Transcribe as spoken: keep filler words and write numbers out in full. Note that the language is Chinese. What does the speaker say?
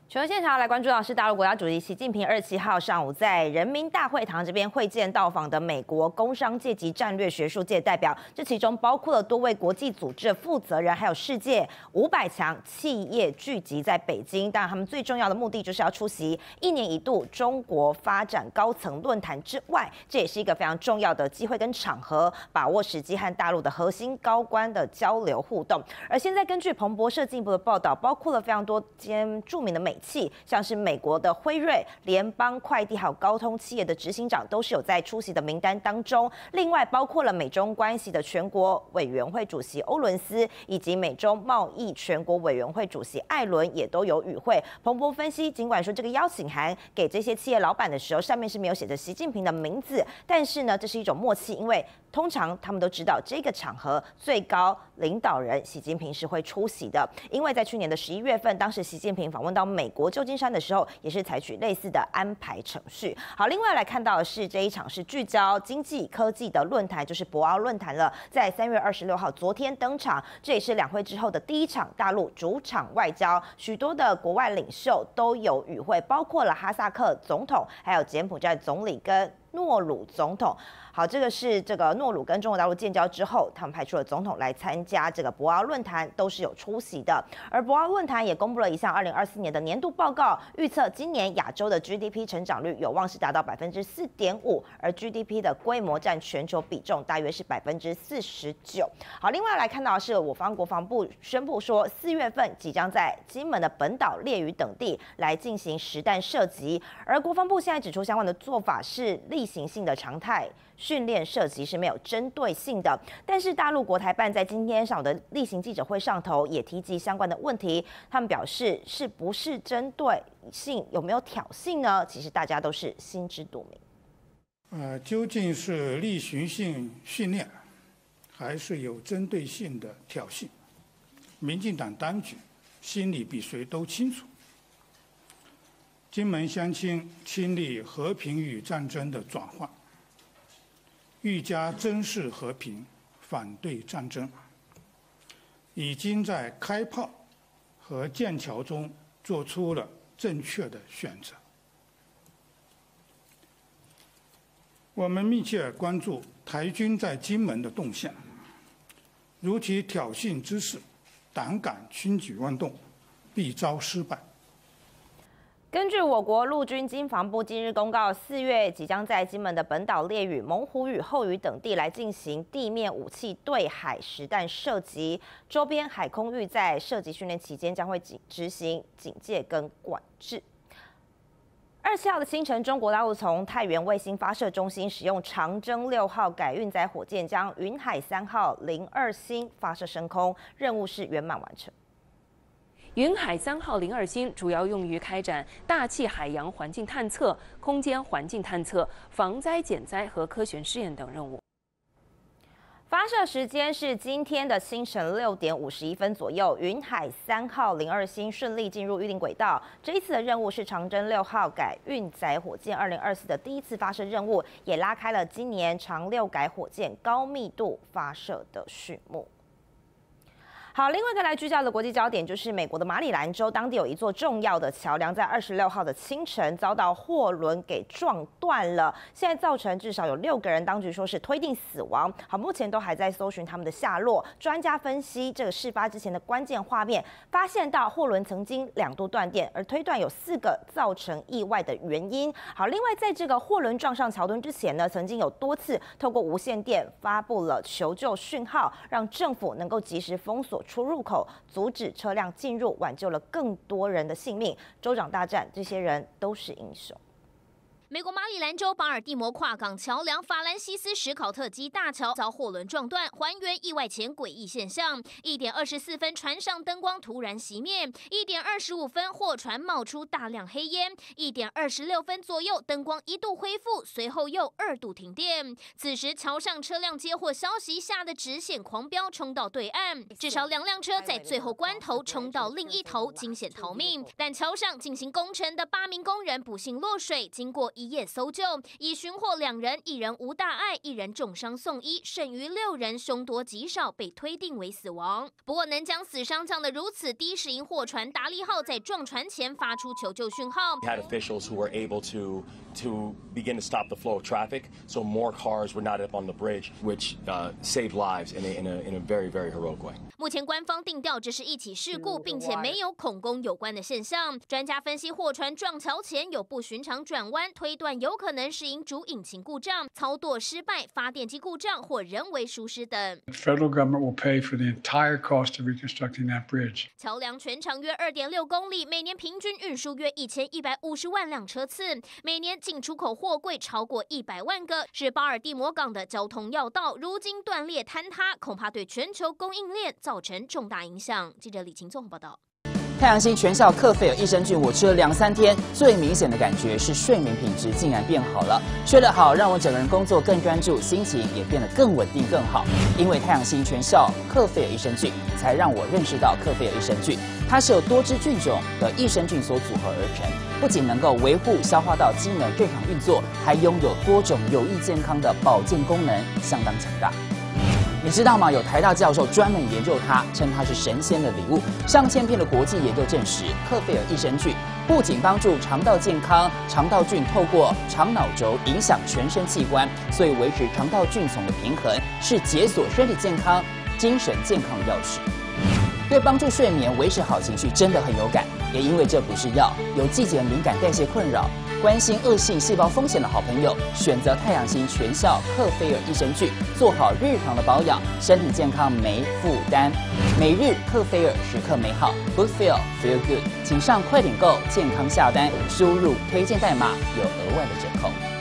全球现场来关注到是大陆国家主席习近平二十七号上午在人民大会堂这边会见到访的美国工商界及战略学术界代表，这其中包括了多位国际组织的负责人，还有世界五百强企业聚集在北京。当然，他们最重要的目的就是要出席一年一度中国发展高层论坛之外，这也是一个非常重要的机会跟场合，把握时机和大陆的核心高官的交流互动。而现在根据彭博社进一步的报道，包括了非常多间著名的美企，像是美国的辉瑞、联邦快递还有高通企业的执行长都是有在出席的名单当中。另外，包括了美中关系的全国委员会主席欧伦斯，以及美中贸易全国委员会主席艾伦也都有与会。彭博分析，尽管说这个邀请函给这些企业老板的时候，上面是没有写着习近平的名字，但是呢，这是一种默契，因为通常他们都知道这个场合最高领导人习近平是会出席的，因为在去年的十一月份，当时习近平访问到美国旧金山的时候，也是采取类似的安排程序。好，另外来看到的是这一场是聚焦经济科技的论坛，就是博鳌论坛了，在三月二十六号昨天登场，这也是两会之后的第一场大陆主场外交，许多的国外领袖都有与会，包括了哈萨克总统，还有柬埔寨总理跟诺鲁总统。好，这个是这个诺鲁跟中国大陆建交之后，他们派出了总统来参加这个博鳌论坛，都是有出席的。而博鳌论坛也公布了一项二零二四年的年度报告，预测今年亚洲的 G D P 成长率有望是达到百分之四点五，而 G D P 的规模占全球比重大约是百分之四十九。好，另外来看到的是我方国防部宣布说，四月份即将在金门的本岛、烈屿等地来进行实弹射击，而国防部现在指出相关的做法是例行性的常态。训练射击是没有针对性的，但是大陆国台办在今天上午的例行记者会上头也提及相关的问题，他们表示是不是针对性，有没有挑衅呢？其实大家都是心知肚明。呃，究竟是例行性训练，还是有针对性的挑衅？民进党当局心里比谁都清楚。金门乡亲亲历和平与战争的转换。愈加珍视和平，反对战争，已经在开炮和建桥中做出了正确的选择。我们密切关注台军在金门的动向，如其挑衅之事，胆敢轻举妄动，必遭失败。 根据我国陆军经防部今日公告，四月即将在金门的本岛、烈屿、猛虎屿、后屿等地来进行地面武器对海实弹射击，周边海空域在射击训练期间将会执行警戒跟管制。二十七号的清晨，中国大陆从太原卫星发射中心使用长征六号改运载火箭，将云海三号零二星发射升空，任务是圆满完成。 云海三号零二星主要用于开展大气海洋环境探测、空间环境探测、防灾减灾和科学试验等任务。 发射时间是今天的清晨六点五十一分左右，云海三号零二星顺利进入预定轨道。这一次的任务是长征六号改运载火箭二零二四的第一次发射任务，也拉开了今年长六改火箭高密度发射的序幕。好，另外一个来聚焦的国际焦点就是美国的马里兰州，当地有一座重要的桥梁，在二十六号的清晨遭到货轮给撞断了，现在造成至少有六个人，当局说是推定死亡。好，目前都还在搜寻他们的下落。专家分析这个事发之前的关键画面，发现到货轮曾经两度断电，而推断有四个造成意外的原因。好，另外在这个货轮撞上桥墩之前呢，曾经有多次透过无线电发布了求救讯号，让政府能够及时封锁出入口，阻止车辆进入，挽救了更多人的性命。州长大战，这些人都是英雄。 美国马里兰州巴尔的摩跨港桥梁法兰西斯史考特基大桥遭货轮撞断，还原意外前诡异现象。一点二十四分，船上灯光突然熄灭；一点二十五分，货船冒出大量黑烟；一点二十六分左右，灯光一度恢复，随后又二度停电。此时桥上车辆接获消息，吓得直线狂飙，冲到对岸。至少两辆车在最后关头冲到另一头，惊险逃命。但桥上进行工程的八名工人不幸落水，经过一夜搜救，已寻获两人，一人无大碍，一人重伤送医，剩余六人凶多吉少，被推定为死亡。不过能将死伤降得如此低，是因货船达利号在撞船前发出求救讯号。 We had officials who were able to to begin to stop the flow of traffic, so more cars were not up on the bridge, which uh, saved lives in a, in a in a very very heroic way. 目前官方定调这是一起事故，并且没有恐攻有关的现象。专家分析，货船撞桥前有不寻常转弯，推断有可能是因主引擎故障、操舵失败、发电机故障或人为疏失等。 The federal government will pay for the entire cost of reconstructing that bridge. 桥梁全长约二点六公里，每年平均运输约一千一百五十万辆车次，每年进出口货柜超过一百万个，是巴尔的摩港的交通要道。如今断裂坍塌，恐怕对全球供应链造成重大影响。记者李晴综合报道。 太阳星全效克菲尔益生菌，我吃了两三天，最明显的感觉是睡眠品质竟然变好了。睡得好，让我整个人工作更专注，心情也变得更稳定更好。因为太阳星全效克菲尔益生菌，才让我认识到克菲尔益生菌，它是由多支菌种的益生菌所组合而成，不仅能够维护消化道机能正常运作，还拥有多种有益健康的保健功能，相当强大。你知道吗？有台大教授专门研究它，称它是神仙的礼物。上千篇的国际研究证实，克菲尔益生菌不仅帮助肠道健康，肠道菌透过肠脑轴影响全身器官，所以维持肠道菌丛的平衡是解锁身体健康、精神健康的钥匙。对帮助睡眠、维持好情绪真的很有感，也因为这不是药，有季节敏感、代谢困扰、关心恶性细胞风险的好朋友，选择太阳星全效克菲尔益生菌，做好日常的保养，身体健康没负担。每日克菲尔，时刻美好 ，Good Feel Feel Good， 请上快点购健康下单，输入推荐代码有额外的折扣。